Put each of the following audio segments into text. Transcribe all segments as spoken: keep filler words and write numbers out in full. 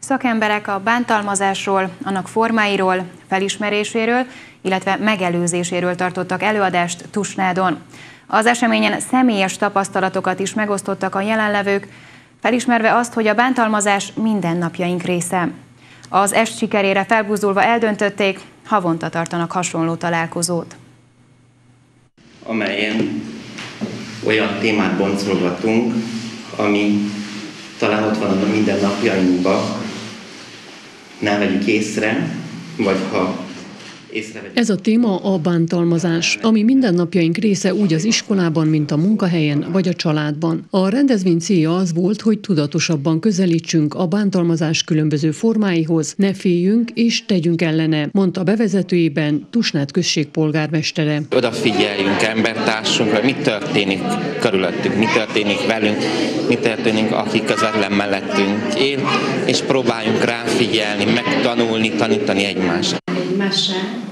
Szakemberek a bántalmazásról, annak formáiról, felismeréséről, illetve megelőzéséről tartottak előadást Tusnádon. Az eseményen személyes tapasztalatokat is megosztottak a jelenlevők, felismerve azt, hogy a bántalmazás mindennapjaink része. Az est sikerére felbuzdulva eldöntötték, havonta tartanak hasonló találkozót. Amelyen olyan témát boncolgatunk, ami talán ott van a mindennapjainkban, ne vegyük észre, vagy ha észrevegyük. Ez a téma a bántalmazás, ami mindennapjaink része úgy az iskolában, mint a munkahelyen vagy a családban. A rendezvény célja az volt, hogy tudatosabban közelítsünk a bántalmazás különböző formáihoz, ne féljünk és tegyünk ellene, mondta bevezetőjében Tusnád község polgármestere. Odafigyeljünk embertársunkra, mi történik körülöttünk, mi történik velünk, mi történik, aki közvetlen mellettünk él, és próbáljunk ráfigyelni, megtanulni, tanítani egymást. Egy mese,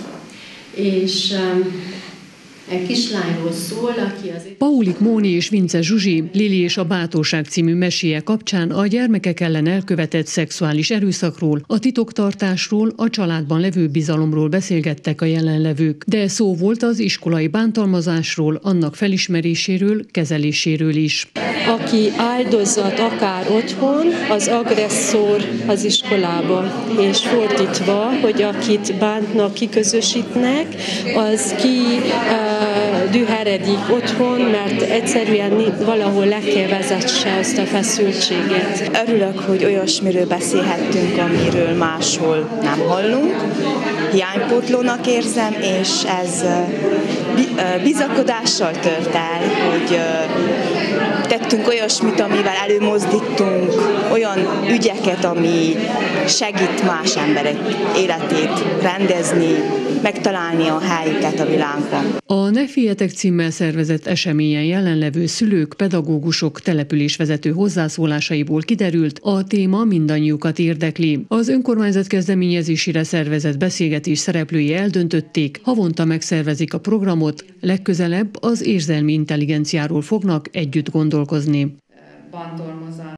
és um, egy kislányról szól, aki az... Paulik Móni és Vince Zsuzsi, Lili és a Bátorság című meséje kapcsán a gyermekek ellen elkövetett szexuális erőszakról, a titoktartásról, a családban levő bizalomról beszélgettek a jelenlevők. De szó volt az iskolai bántalmazásról, annak felismeréséről, kezeléséről is. Aki áldozat akár otthon, az agresszor az iskolában, és fordítva, hogy akit bántnak, kiközösítnek, az ki uh, düheredik otthon, mert egyszerűen valahol le kell vezesse azt a feszültséget. Örülök, hogy olyasmiről beszélhettünk, amiről máshol nem hallunk. Hiánypótlónak érzem, és ez bizakodással tölt el, hogy tettünk olyasmit, amivel előmozdítunk olyan ügyeket, ami segít más emberek életét rendezni, megtalálni a helyüket a világban. A Ne féljetek címmel szervezett eseményen jelenlevő szülők, pedagógusok, településvezető hozzászólásaiból kiderült, a téma mindannyiukat érdekli. Az önkormányzat kezdeményezésére szervezett beszélgetés szereplői eldöntötték, havonta megszervezik a programot, legközelebb az érzelmi intelligenciáról fognak együtt gondolkozni.